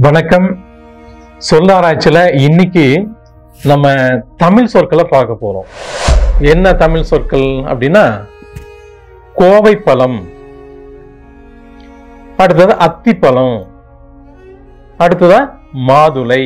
வணக்கம். சொல்லாராய்ச்சியில இன்னைக்கு நம்ம தமிழ் சொற்களை பார்க்க போறோம். என்ன தமிழ் சொற்கள் அப்படின்னா, கோவை பழம், அடுத்தது அத்திப்பழம், அடுத்ததா மாதுளை.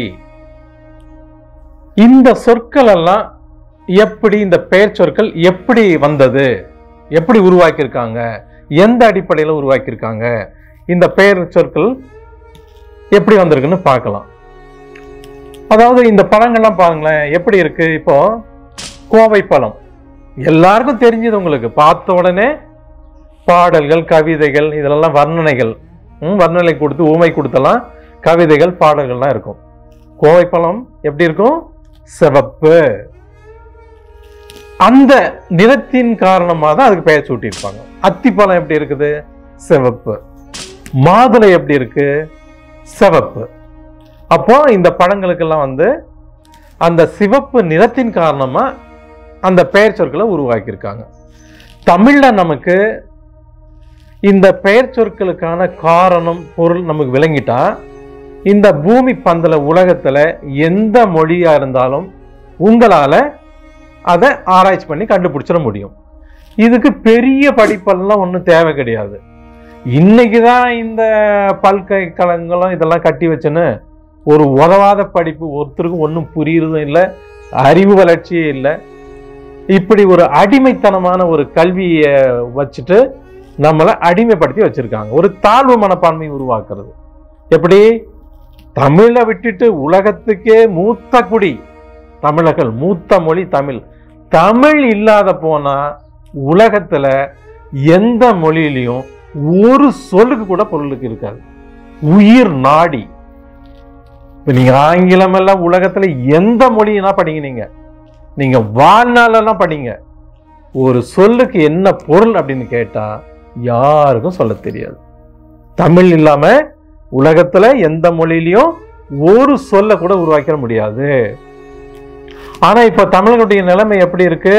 இந்த சொற்கள் எல்லாம் எப்படி, இந்த பெயர் சொற்கள் எப்படி வந்தது, எப்படி உருவாக்கியிருக்காங்க, எந்த அடிப்படையில் உருவாக்கியிருக்காங்க, இந்த பெயர் சொற்கள் எப்படி வந்திருக்குன்னு பார்க்கலாம். அதாவது இந்த பழங்கள்லாம் பாருங்களேன் எப்படி இருக்கு. இப்போ கோவை பழம் எல்லாருக்கும் தெரிஞ்சது, உங்களுக்கு பார்த்த உடனே பாடல்கள், கவிதைகள், இதெல்லாம் வர்ணனைகள், வர்ணனை கொடுத்து ஊமை கொடுத்தலாம் கவிதைகள், பாடல்கள்லாம் இருக்கும். கோவை பழம் எப்படி இருக்கும்? சிவப்பு. அந்த நிறத்தின் காரணமாக தான் அதுக்கு பெயர் சூட்டியிருப்பாங்க. அத்திப்பழம் எப்படி இருக்குது? சிவப்பு. மாதுளை எப்படி இருக்கு? சிவப்பு. அப்போ இந்த பழங்களுக்கெல்லாம் அந்த சிவப்பு நிறத்தின் காரணமா அந்த பெயர் சொற்களை உருவாக்கியிருக்காங்க. தமிழ்ல நமக்கு இந்த பெயர் சொற்களுக்கான காரணம், பொருள் நமக்கு விளங்கிட்டா, இந்த பூமி பந்தல உலகத்துல எந்த மொழியா இருந்தாலும் உங்களால அதை ஆராய்ச்சி பண்ணி கண்டுபிடிச்சிட முடியும். இதுக்கு பெரிய படிப்பெல்லாம் ஒன்றும் தேவை கிடையாது. இன்னைக்குதான் இந்த பல்கலைக்கழகங்களும் இதெல்லாம் கட்டி வச்சுன்னு ஒரு உதவாத படிப்பு, ஒருத்தருக்கும் ஒன்றும் புரியுறதும் இல்லை, அறிவு வளர்ச்சியே இல்லை. இப்படி ஒரு அடிமைத்தனமான ஒரு கல்வியை வச்சுட்டு நம்மளை அடிமைப்படுத்தி வச்சிருக்காங்க. ஒரு தாழ்வு மனப்பான்மை உருவாக்குறது. எப்படி? தமிழை விட்டுட்டு உலகத்துக்கே மூத்த குடி தமிழர்கள், மூத்த மொழி தமிழ். தமிழ் இல்லாத போனா உலகத்துல எந்த மொழியிலையும் ஒரு சொல்லுக்கு கூட பொருளுக்கு இருக்காது. உயிர் நாடி. இப்ப நீங்க ஆங்கிலம் எல்லாம் உலகத்துல எந்த மொழினா படிங்க, நீங்க வாழ்நாளெல்லாம் படிங்க, ஒரு சொல்லுக்கு என்ன பொருள் அப்படின்னு கேட்டா யாருக்கும் சொல்ல தெரியாது. தமிழ் இல்லாம உலகத்துல எந்த மொழியிலையும் ஒரு சொல்ல கூட உருவாக்கிட முடியாது. ஆனா இப்ப தமிழர்களுடைய நிலைமை எப்படி இருக்கு?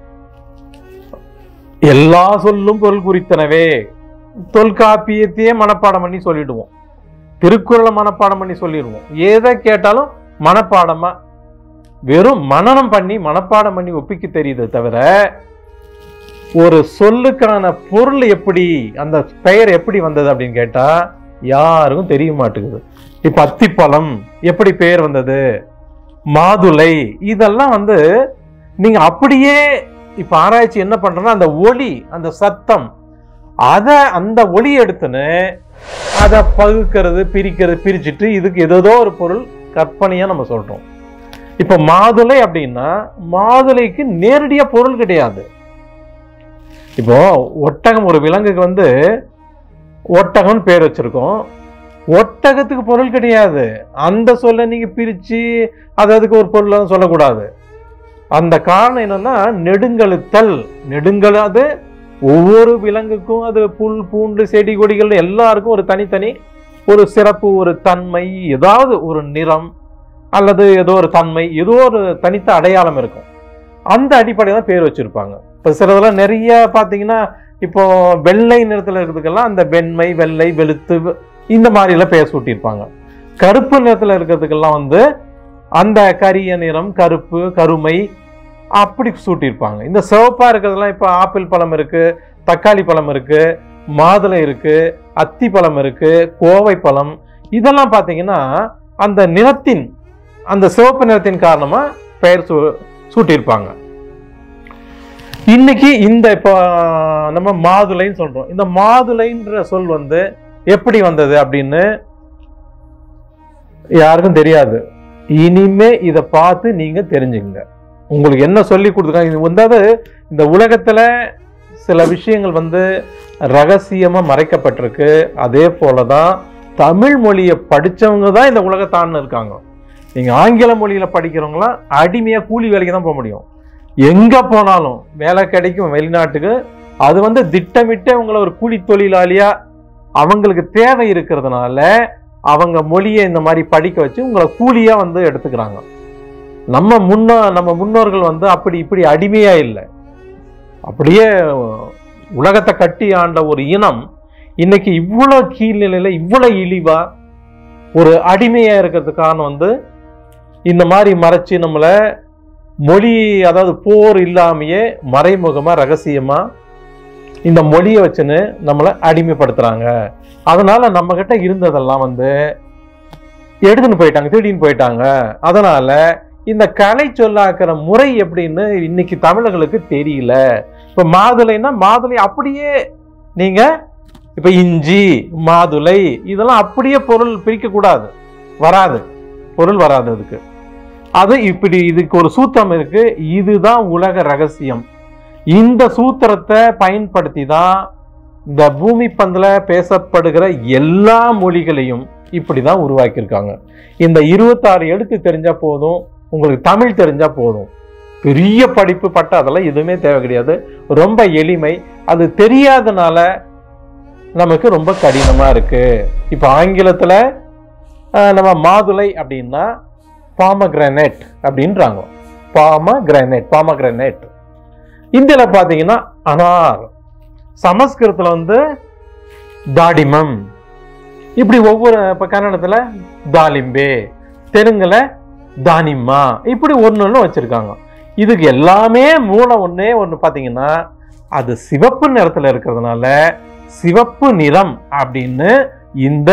எல்லா சொல்லும் பொருள் குறித்தனவே. தொல்காப்பியத்தையே மனப்பாடம் பண்ணி சொல்லிடுவோம், திருக்குறளை மனப்பாடம் பண்ணி சொல்லிடுவோம். எதை கேட்டாலும் மனப்பாடமா, வெறும் மனனம் பண்ணி மனப்பாடம் பண்ணி ஒப்பிக்க தெரியுது தவிர ஒரு சொல்லுக்கான பொருள் எப்படி, அந்த பெயர் எப்படி வந்தது அப்படின்னு கேட்டா யாருக்கும் தெரிய மாட்டேங்குது. இப்ப அத்திப்பழம் எப்படி பெயர் வந்தது, மாதுளை, இதெல்லாம் நீங்க அப்படியே இப்ப ஆராய்ச்சி என்ன பண்றோம்னா, அந்த ஒலி, அந்த சத்தம், அந்த ஒலி எடுத்துன்னு அதை பகுக்கிறது, பிரிச்சுட்டு இதுக்கு ஏதோ ஒரு பொருள் கற்பனையா நம்ம சொல்றோம். இப்ப மாதுளை அப்படின்னா மாதுளைக்கு நேரடியா பொருள் கிடையாது. இப்போ ஒட்டகம், ஒரு விலங்குக்கு ஒட்டகம் பேர் வச்சிருக்கோம். ஒட்டகத்துக்கு பொருள் கிடையாது. அந்த சொல்ல நீங்க பிரிச்சு அதுக்கு ஒரு பொருள் சொல்லக்கூடாது. அந்த காரணம் என்னன்னா, நெடுங்கழுத்தல். நெடுங்கல் ஒவ்வொரு விலங்குக்கும் அது புல், பூண்டு, செடி, கொடிகள் எல்லாருக்கும் ஒரு தனித்தனி ஒரு சிறப்பு, ஒரு தன்மை, ஏதாவது ஒரு நிறம் அல்லது ஏதோ ஒரு தன்மை, ஏதோ ஒரு தனித்த அடையாளம் இருக்கும். அந்த அடிப்படையில் தான் பேர் வச்சிருப்பாங்க. இப்போ சிலதெல்லாம் நிறைய பார்த்தீங்கன்னா, இப்போ வெள்ளை நிறத்தில் இருக்கிறதுக்கெல்லாம் அந்த வெண்மை, வெள்ளை, வெளுத்து, இந்த மாதிரிலாம் பேர் சூட்டியிருப்பாங்க. கருப்பு நிறத்தில் இருக்கிறதுக்கெல்லாம் அந்த கரிய நிறம், கருப்பு, கருமை, அப்படி சூட்டியிருப்பாங்க. இந்த சிவப்பா இருக்கிறதுலாம் இப்ப ஆப்பிள் பழம் இருக்கு, தக்காளி பழம் இருக்கு, மாதுளை இருக்கு, அத்தி பழம் இருக்கு, கோவை பழம், இதெல்லாம் பாத்தீங்கன்னா அந்த நிறத்தின், அந்த சிவப்பு நிறத்தின் காரணமா பெயர் சூட்டியிருப்பாங்க. இன்னைக்கு இந்த இப்போ நம்ம மாதுளைன்னு சொல்றோம். இந்த மாதுளைன்ற சொல் எப்படி வந்தது அப்படின்னு யாருக்கும் தெரியாது. இனிமே இதை பார்த்து நீங்க தெரிஞ்சுங்க. உங்களுக்கு என்ன சொல்லி கொடுத்துருக்காங்க? இந்த உலகத்துல சில விஷயங்கள் ரகசியமா மறைக்கப்பட்டிருக்கு. அதே போலதான் தமிழ் மொழியை படிச்சவங்க தான் இந்த உலகத்தான்னு இருக்காங்க. நீங்க ஆங்கில மொழியில படிக்கிறவங்களாம் அடிமையா கூலி வேலைக்கு தான் போக முடியும். எங்க போனாலும் வேலை கிடைக்கும் வெளிநாட்டுக்கு. அது திட்டமிட்டே உங்களை ஒரு கூலி தொழிலாளியா அவங்களுக்கு தேவை இருக்கிறதுனால அவங்க மொழியை இந்த மாதிரி படிக்க வச்சு உங்களை கூலியா எடுத்துக்கிறாங்க. நம்ம முன்னோர்கள் அப்படி இப்படி அடிமையா இல்லை. அப்படியே உலகத்தை கட்டி ஆண்ட ஒரு இனம் இன்னைக்கு இவ்வளவு கீழ்நிலையில, இவ்வளவு இழிவா, ஒரு அடிமையா இருக்கிறதுக்கு காரணம் வந்து இந்த மாதிரி மறைச்சு நம்மளை மொழி, அதாவது போர் இல்லாமையே மறைமுகமா ரகசியமா இந்த மொழியை வச்சுன்னு நம்மளை அடிமைப்படுத்துறாங்க. அதனால நம்ம கிட்ட இருந்ததெல்லாம் வந்து எடுத்துன்னு போயிட்டாங்க, திருடின்னு போயிட்டாங்க. அதனால இந்த கலை சொல்லாக்கிற முறை எப்படின்னு இன்னைக்கு தமிழர்களுக்கு தெரியல. இப்ப மாதுளைன்னா மாதுளை அப்படியே நீங்க இப்ப இஞ்சி, மாதுளை இதெல்லாம் அப்படியே பொருள் பிரிக்க கூடாது, வராது, பொருள் வராது அதுக்கு. அது இப்படி இதுக்கு ஒரு சூத்திரம் இருக்கு. இதுதான் உலக ரகசியம். இந்த சூத்திரத்தை பயன்படுத்தி தான் இந்த பூமி பந்துல பேசப்படுகிற எல்லா மொழிகளையும் இப்படிதான் உருவாக்கியிருக்காங்க. இந்த 26 எழுத்து தெரிஞ்சா போதும், உங்களுக்கு தமிழ் தெரிஞ்சா போதும். பெரிய படிப்பு பட்ட அதெல்லாம் எதுவுமே தேவை கிடையாது. ரொம்ப எளிமை. அது தெரியாதனால நமக்கு ரொம்ப கடினமா இருக்கு. இப்ப ஆங்கிலத்துல நம்ம மாதுளை அப்படின்னா பாமகிரானேட் அப்படின்றாங்க. பாமகிரானேட். இந்தியில பாத்தீங்கன்னா அனார், சமஸ்கிருதத்துல வந்து தாடிமம், இப்படி ஒவ்வொரு, இப்ப கன்னடத்துல தாலிம்பே, தெலுங்குல தானிம்மா, இப்படி ஒன்னு வச்சிருக்காங்க. இதுக்கு எல்லாமே மூலம் ஒன்னே ஒண்ணு பாத்தீங்கன்னா அது சிவப்பு நிறத்துல இருக்கிறதுனால சிவப்பு நிறம் அப்படின்னு இந்த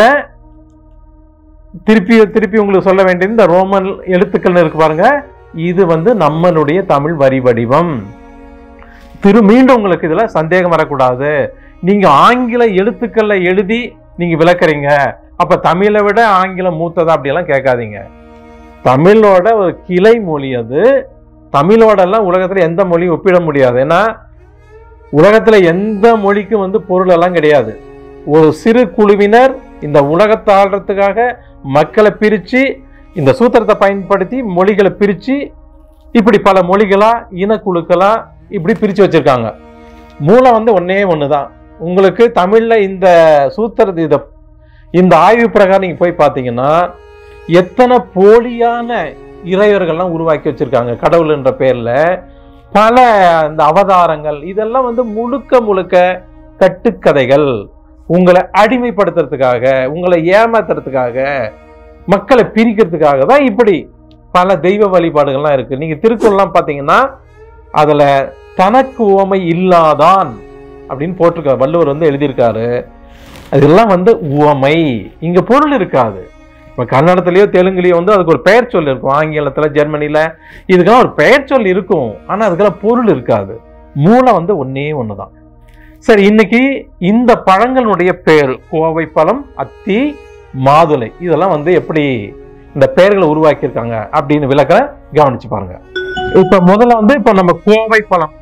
திருப்பி உங்களுக்கு சொல்ல வேண்டிய இந்த ரோமன் எழுத்துக்கள் இருக்கு பாருங்க, இது வந்து நம்மளுடைய தமிழ் வரி வடிவம். மீண்டும் உங்களுக்கு இதுல சந்தேகம் வரக்கூடாது. நீங்க ஆங்கில எழுத்துக்கள்ல எழுதி நீங்க விளக்குறீங்க, அப்ப தமிழை விட ஆங்கிலம் மூத்ததா அப்படியெல்லாம் கேட்காதீங்க. தமிழோட ஒரு கிளை மொழி அது. தமிழோட எல்லாம் உலகத்துல எந்த மொழியும் ஒப்பிட முடியாது. ஏன்னா உலகத்துல எந்த மொழிக்கும் வந்து பொருள் எல்லாம் கிடையாது. ஒரு சிறு குழுவினர் இந்த உலகத்தை ஆள்றதுக்காக மக்களை பிரிச்சு இந்த சூத்திரத்தை பயன்படுத்தி மொழிகளை பிரிச்சு இப்படி பல மொழிகளா இனக்குழுக்களா இப்படி பிரிச்சு வச்சிருக்காங்க. மூலம் வந்து ஒன்னே ஒண்ணுதான். உங்களுக்கு தமிழ்ல இந்த சூத்திரத்தை இந்த ஆய்வு பிரகாரம் நீங்க போய் பார்த்தீங்கன்னா எத்தனை போலியான இறைவர்கள்லாம் உருவாக்கி வச்சிருக்காங்க கடவுள் என்ற பேர்ல. பல இந்த அவதாரங்கள் இதெல்லாம் வந்து முழுக்க கட்டுக்கதைகள், உங்களை அடிமைப்படுத்துறதுக்காக, உங்களை ஏமாத்துறதுக்காக, மக்களை பிரிக்கிறதுக்காக தான் இப்படி பல தெய்வ வழிபாடுகள்லாம் இருக்கு. நீங்க திருக்குறள்லாம் பாத்தீங்கன்னா அதுல தனக்கு உவமை இல்லாதான் அப்படின்னு போட்டிருக்காரு, வள்ளுவர் வந்து எழுதியிருக்காரு. அதெல்லாம் வந்து உவமை, இங்க பொருள் இருக்காது. இப்ப கன்னடத்திலயோ தெலுங்குலயோ வந்து அதுக்கு ஒரு பெயர் சொல் இருக்கும், ஆங்கிலத்துல ஜெர்மனில இதுக்கெல்லாம் ஒரு பெயர் சொல் இருக்கும், ஆனா அதுக்கெல்லாம் பொருள் இருக்காது. மூலம் வந்து ஒன்னே ஒண்ணுதான். சரி, இன்னைக்கு இந்த பழங்களுடைய பேர் கோவை பழம், அத்தி, மாதுளை இதெல்லாம் வந்து எப்படி இந்த பெயர்களை உருவாக்கியிருக்காங்க அப்படின்னு விளக்க கவனிச்சு பாருங்க. இப்ப முதல்ல வந்து இப்ப நம்ம கோவை பழம்,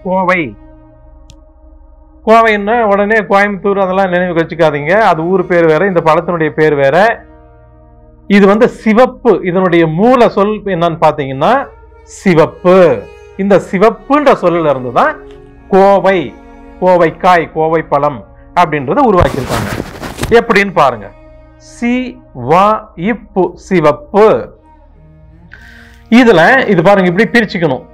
கோவைன்னா உடனே கோயம்புத்தூர் அதெல்லாம் நினைவு வச்சுக்காதீங்க. அது ஊர் பேர் வேற, இந்த பழத்தினுடைய பேர் வேற. இது வந்து சிவப்பு, இதனுடைய மூல சொல் என்னன்னு பாத்தீங்கன்னா சிவப்பு. இந்த சிவப்புன்ற சொல்ல இருந்துதான் கோவை, கோவைக்காய், கோவை பழம் அப்படின்றத உருவாக்கியிருக்காங்க. எப்படின்னு பாருங்க. சிவப்பு, சிவப்பு. இதுல இது பாருங்க, இப்படி பிரிச்சுக்கணும்.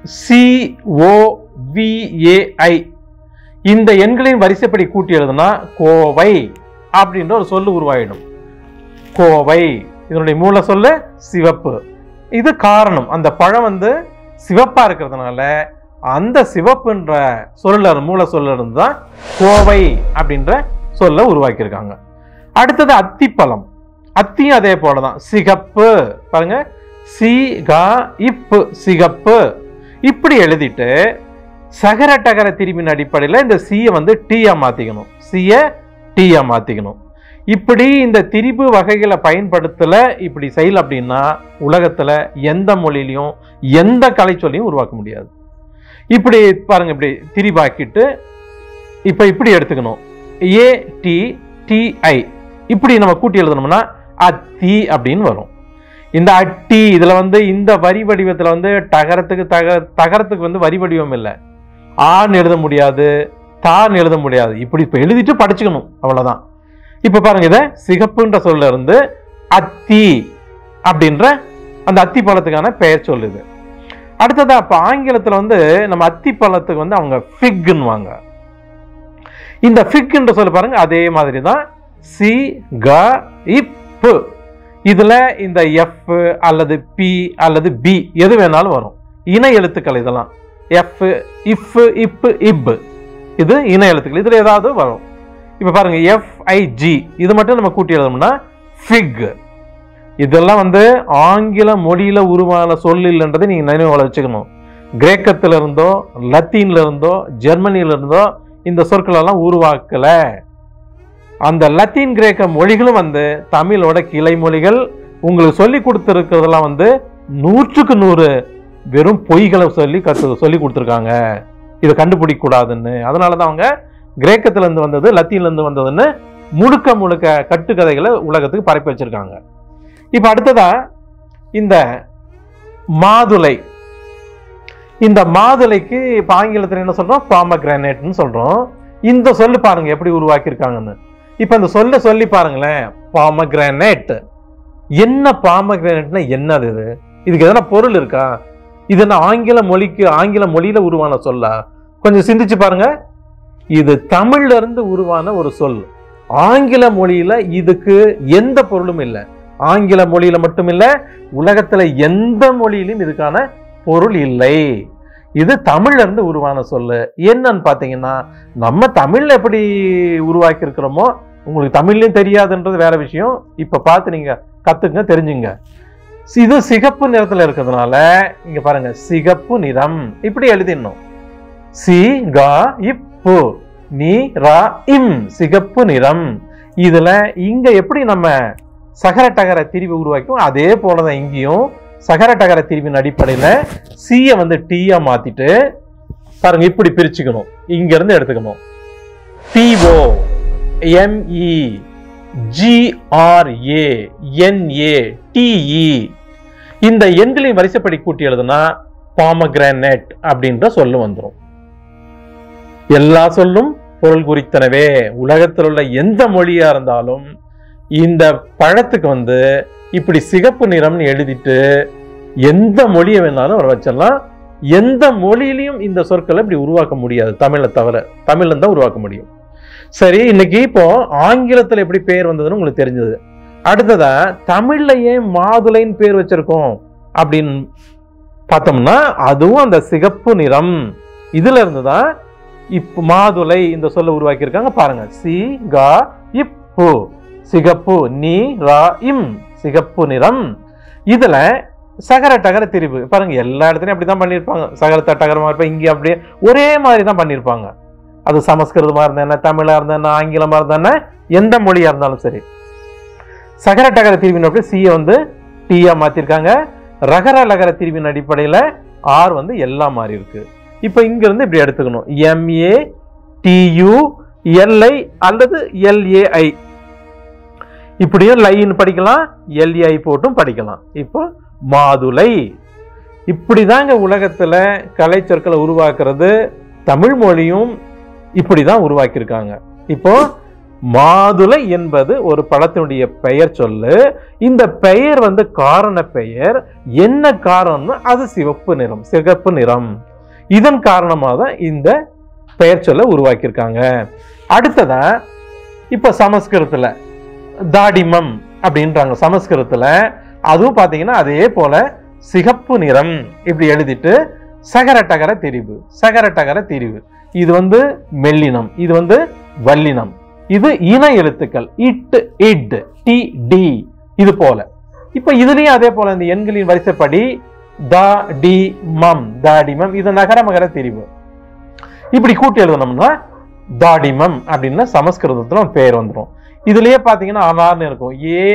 COVAI இந்த எண்களின் வரிசைப்படி கூட்டி எழுதுனா கோவை அப்படின்ற ஒரு சொல்லு உருவாயிடும். கோவை இதனுடைய மூல சொல்லு சிவப்பு. இது காரணம், அந்த பழம் வந்து சிவப்பா இருக்கிறதுனால அந்த சிவப்புன்ற சொல்ல மூல சொல்ல இருந்துதான் கோவை அப்படின்ற சொல்ல உருவாக்கியிருக்காங்க. அடுத்தது அத்திப்பழம். அத்தியும் அதே போலதான் சிகப்பு. பாருங்க, சிகப்பு. இப்படி எழுதிட்டு சகர டகர திரிபின் அடிப்படையில் இந்த சியை வந்து டீயா மாத்திக்கணும், டீயா மாத்திக்கணும். இப்படி இந்த திரிபு வகைகளை பயன்படுத்தல, இப்படி செய்யல அப்படின்னா உலகத்துல எந்த மொழியிலையும் எந்த கலை சொல்லியும் உருவாக்க முடியாது. இப்படி பாருங்க, இப்படி திரிபாக்கிட்டு இப்ப இப்படி எடுத்துக்கணும். ATTI இப்படி நம்ம கூட்டி எழுதணும்னா அத்தி அப்படின்னு வரும். இந்த அட்டி இதுல வந்து இந்த வரி வடிவத்துல வந்து தகரத்துக்கு வந்து வரி வடிவம் இல்லை, ஆன்னு எழுத முடியாது, தான் எழுத முடியாது. இப்படி இப்ப எழுதிட்டு படிச்சுக்கணும், அவ்வளவுதான். இப்ப பாருங்க, இத சிகப்புன்ற சொல்ல இருந்து அத்தி அப்படின்ற அந்த அத்தி பழத்துக்கான பெயர் சொல்லுது. அடுத்ததா இப்ப ஆங்கிலத்துல வந்து நம்ம அத்தி பழத்துக்கு வந்து அவங்க ஃபிக்னுவாங்க. இந்த ஃபிக்ன்ற சொல்ல பாருங்க, அதே மாதிரிதான் சிகப்பு. இதுல இந்த எஃப் அல்லது பி அல்லது பி எது வேணாலும் வரும். இணை எழுத்துக்கள் இதெல்லாம். எஃப், இஃப், இப், இப் இது இணை எழுத்துக்கள். இதுல ஏதாவது வரும். இப்ப பாருங்க FIG இது மட்டும் நம்ம கூட்டி எழுதணும்னா ஃபிக். இதெல்லாம் ஆங்கில மொழியில உருவான சொல் இல்லைன்றதை நீங்க நினைவுல வச்சுக்கணும். கிரேக்கத்துல இருந்தோ லத்தீன்ல இருந்தோ ஜெர்மனியில இருந்தோ இந்த சொற்கள் எல்லாம் உருவாக்கல. அந்த லத்தீன் கிரேக்க மொழிகளும் தமிழோட கிளை மொழிகள். உங்களுக்கு சொல்லி கொடுத்துருக்கிறதெல்லாம் 100க்கு 100 வெறும் பொய்களை சொல்லி கொடுத்துருக்காங்க. இதை கண்டுபிடிக்க கூடாதுன்னு. அதனாலதான் அவங்க கிரேக்கத்துல இருந்து வந்தது லத்தீன்ல இருந்து வந்ததுன்னு முழுக்க முழுக்க கட்டுக்கதைகளை உலகத்துக்கு பரப்பி வச்சிருக்காங்க. இப்ப அடுத்ததா இந்த மாதுளை. இந்த மாதுளைக்கு இப்ப ஆங்கிலத்துல என்ன சொல்றோம்? பாமகிரானேட்னு சொல்றோம். இந்த சொல்லு பாருங்க எப்படி உருவாக்கி இருக்காங்கன்னு. இப்ப இந்த சொல்ல சொல்லி பாருங்களேன். பாமகிரானேட். என்ன பாமகிரானேட்னா என்னது? இது இதுக்கு எதனா பொருள் இருக்கா? இது என்ன ஆங்கில மொழியில உருவான சொல்லா? கொஞ்சம் சிந்திச்சு பாருங்க. இது தமிழ்ல இருந்து உருவான ஒரு சொல். ஆங்கில மொழியில இதுக்கு எந்த பொருளும் இல்லை. ஆங்கில மொழியில மட்டும் இல்ல, உலகத்துல எந்த மொழியிலும் இதுக்கான பொருள் இல்லை. இது தமிழ்ல இருந்து உருவான சொல்லு. என்னன்னு பாத்தீங்கன்னா, நம்ம தமிழ்ல எப்படி உருவாக்கி இருக்கிறோமோ உங்களுக்கு தமிழ்லயும் தெரியாதுன்றது வேற விஷயம். இப்ப பார்த்து நீங்க கத்துங்க, தெரிஞ்சுங்க. இது சிகப்பு நிறத்துல இருக்கிறதுனால இங்க பாருங்க, சிகப்பு நிறம் இப்படி எழுதிடணும். சி கா இப்பு நீ ரா இம், சிகப்பு நிறம். இதுல இங்க எப்படி நம்ம சகர டகர திரிவு உருவாக்கும், அதே போலதான் இங்கேயும் சகர டகர திரிவின் அடிப்படையில சிய டீயா மாத்திட்டு பாருங்க இப்படி பிரிச்சுக்கணும். இங்க இருந்து எடுத்துக்கணும். PO ME GRA NA TE இந்த எண்களின் வரிசைப்படி கூட்டி எழுதுனா பாமகிரானேட் அப்படின்ற சொல்லு வந்துடும். எல்லா சொல்லும் பொருள் குறித்தனவே. உலகத்தில் உள்ள எந்த மொழியா இருந்தாலும் இந்த பழத்துக்கு இப்படி சிகப்பு நிறம்னு எழுதிட்டு எந்த மொழியை வேணாலும் வர வச்சிடலாம். எந்த மொழியிலையும் இந்த சொற்களை இப்படி உருவாக்க முடியாது, தமிழை தவிர. தமிழ்ல தான் உருவாக்க முடியும். சரி, இன்னைக்கு இப்போ ஆங்கிலத்துல எப்படி பேர் வந்ததுன்னு உங்களுக்கு தெரிஞ்சது. அடுத்ததா தமிழ்ல ஏன் மாதுளைன்னு பேர் வச்சிருக்கோம் அப்படின்னு பார்த்தோம்னா, அதுவும் அந்த சிகப்பு நிறம் இதுல இருந்துதான் இப்ப மாதுளை இந்த சொல்ல உருவாக்கி இருக்காங்க. பாருங்க, சி கா இப்பு சிகப்பு, நீ ரா இம் சிகப்பு நிறம். இதுல சகர டகர திரிவு பாருங்க, எல்லா இடத்துலயும் அப்படிதான் பண்ணிருப்பாங்க. சகரத்த டகரமா இருப்பாங்க. இங்க அப்படியே ஒரே மாதிரி தான் பண்ணிருப்பாங்க. அது சமஸ்கிருதமா இருந்தா என்ன, தமிழா இருந்தா என்ன, ஆங்கிலமா இருந்தா என்ன, எந்த மொழியா இருந்தாலும் சரி. சகர டகர திரிவின் அப்படி சிய டீயா மாத்திருக்காங்க. ரகர லகர திரிவின் அடிப்படையில ஆர் எல்லாம் மாறி இருக்கு. இப்ப இங்க இருந்து இப்படி எடுத்துக்கணும். MATULI அல்லது LAI இப்படியும் லைன் படிக்கலாம், LAI போட்டும் படிக்கலாம். இப்போ மாதுளை. இப்படிதாங்க உலகத்துல கலை சொற்களை உருவாக்குறது. தமிழ் மொழியும் இப்படிதான் உருவாக்கியிருக்காங்க. இப்போ மாதுளை என்பது ஒரு பழத்தினுடைய பெயர் சொல்லு. இந்த பெயர் காரண பெயர். என்ன காரணம்னா அது சிகப்பு நிறம். இதன் காரணமாக தான் இந்த பெயர் சொல்ல உருவாக்கியிருக்காங்க. அடுத்ததா இப்ப சமஸ்கிருதத்துல தாடிமம் அப்படின்றாங்க. சமஸ்கிருதத்துல அதுவும் பாத்தீங்கன்னா அதே போல சிகப்பு நிறம் இப்படி எழுதிட்டு சகர டகர திரிவு. இது மெல்லினம், இது வல்லினம். இது இணை எழுத்துக்கள். இட் இட் டி டி இது போல. இப்ப இதுலயும் அதே போல இந்த எண்களின் வரிசைப்படி தா டி மம் தாடிமம் இது நகர மகர திரிவு. இப்படி கூட்டி எழுதணும்னா தாடிமம் அப்படின்னு சமஸ்கிருதத்துல பேர் வந்துடும். இதுலயே பாத்தீங்கன்னா அனார்னு இருக்கும்.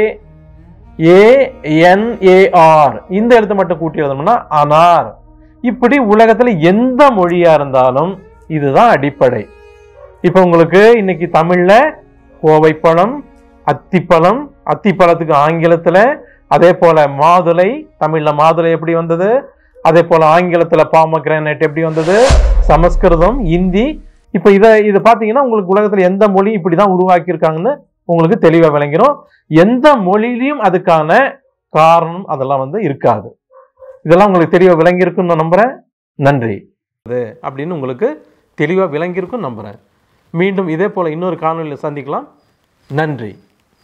ANAR இந்த எழுத்து மட்டும் கூட்டி எழுதணும்னா அனார். இப்படி உலகத்துல எந்த மொழியா இருந்தாலும் இதுதான் அடிப்படை. இப்ப உங்களுக்கு இன்னைக்கு தமிழ்ல கோவைப்பழம், அத்திப்பழம், அத்திப்பழத்துக்கு ஆங்கிலத்துல அதே போல மாதுளை, தமிழ்ல மாதுளை எப்படி வந்தது, அதே போல ஆங்கிலத்துல பாமகிரானேட் எப்படி வந்தது, சமஸ்கிருதம், இந்தி. இப்ப இதை பாத்தீங்கன்னா உங்களுக்கு உலகத்துல எந்த மொழி இப்படிதான் உருவாக்கி இருக்காங்கன்னு உங்களுக்கு தெளிவா விளங்கிடும். எந்த மொழியிலையும் அதுக்கான காரணம் அதெல்லாம் இருக்காது. இதெல்லாம் உங்களுக்கு தெளிவா விளங்கி இருக்குன்னு நான் நம்புறேன். நன்றி. அப்படின்னு உங்களுக்கு தெளிவா விளங்கி இருக்குன்னு நம்புறேன். மீண்டும் இதே போல இன்னொரு காணொலியில் சந்திக்கலாம். நன்றி.